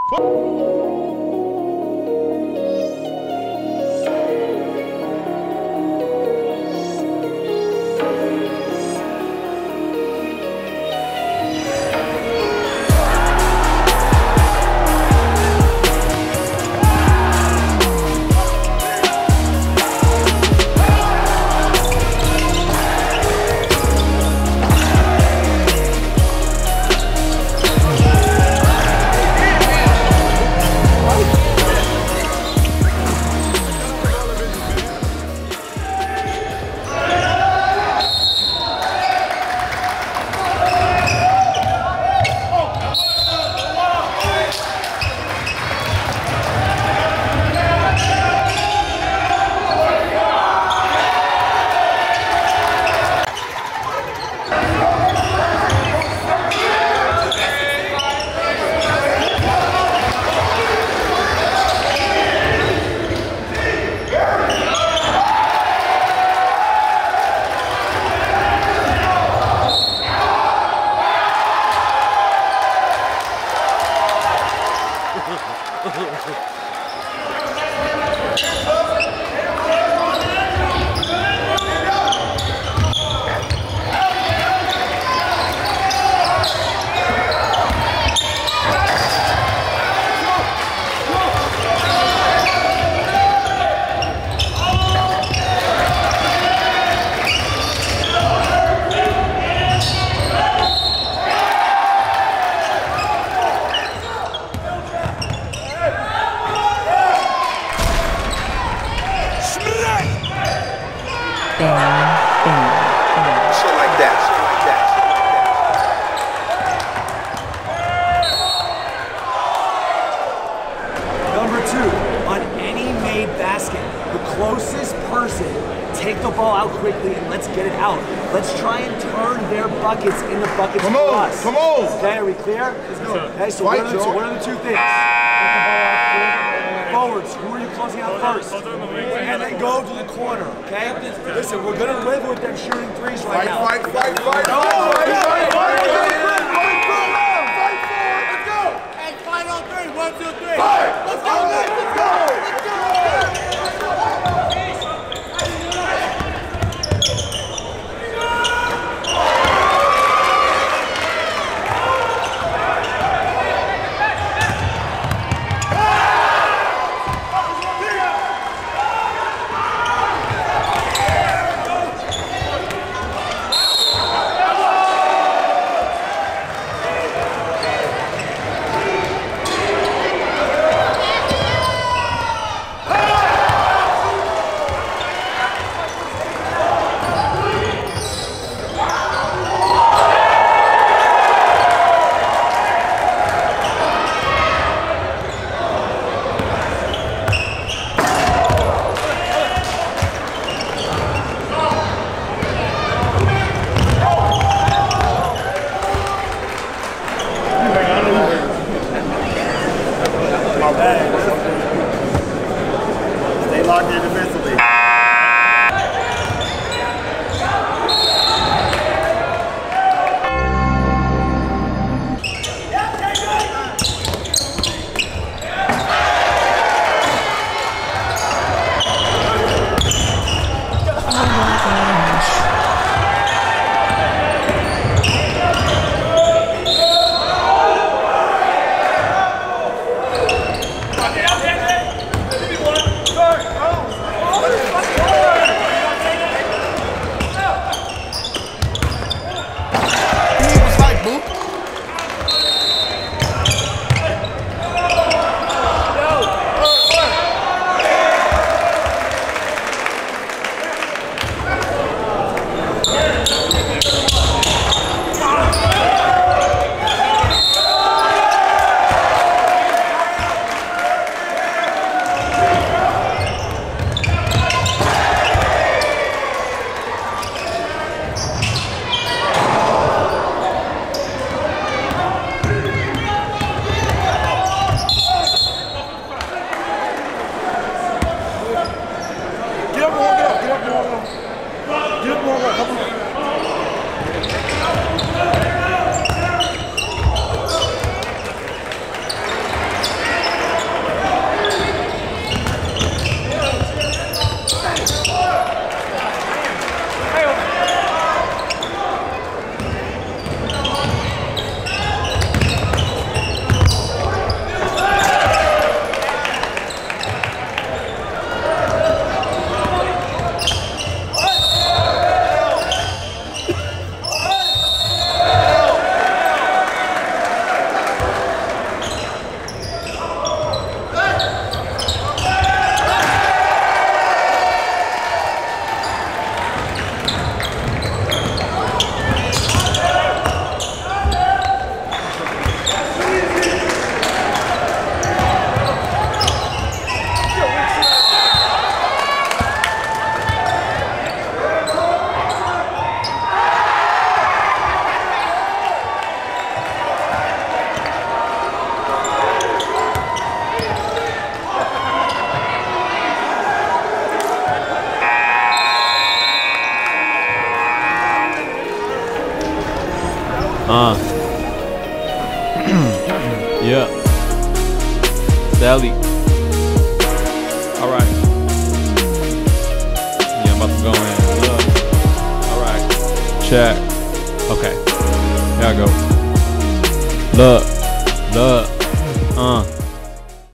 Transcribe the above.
Take the ball out quickly and let's get it out. Let's try and turn their buckets into buckets for us. Come on! Okay, are we clear? Let's go. Okay, so what are the two things? Forwards, who are you closing out first? And then go to the corner, okay? Listen, we're gonna live with them shooting threes right now. Fight! Let's go! And fight on three. 1, 2, 3. Let's go! Let's go! Stay locked in defensively. Yeah. Sally. Alright. Yeah, I'm about to go in. Look. Alright. Check. Okay. Here I go. Look.